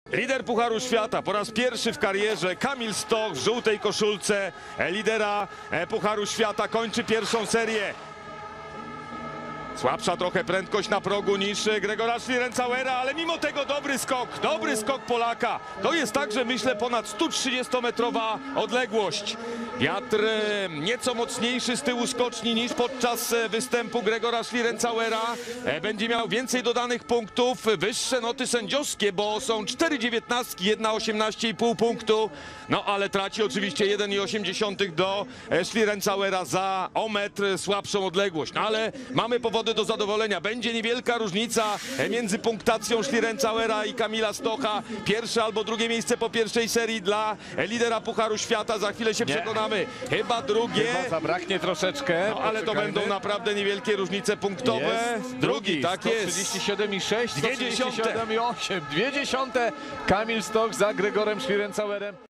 Lider Pucharu Świata po raz pierwszy w karierze, Kamil Stoch w żółtej koszulce lidera Pucharu Świata kończy pierwszą serię. Słabsza trochę prędkość na progu niż Gregora Schlierenzauera, ale mimo tego dobry skok Polaka. To jest także, myślę, ponad 130-metrowa odległość. Wiatr nieco mocniejszy z tyłu skoczni niż podczas występu Gregora Schlierenzauera. Będzie miał więcej dodanych punktów, wyższe noty sędziowskie, bo są 4,19, 1,18,5 punktu. No ale traci oczywiście 1,8 do Schlierenzauera za o metr słabszą odległość. No ale mamy powody do zadowolenia. Będzie niewielka różnica między punktacją Schlierenzauera i Kamila Stocha. Pierwsze albo drugie miejsce po pierwszej serii dla lidera Pucharu Świata. Za chwilę się przekonamy. Chyba drugie. Chyba zabraknie troszeczkę. No, ale to będą naprawdę niewielkie różnice punktowe. Drugi, tak jest. 137,6, 0,2. 137,8. 0,2. Kamil Stoch za Gregorem Schlierenzauerem.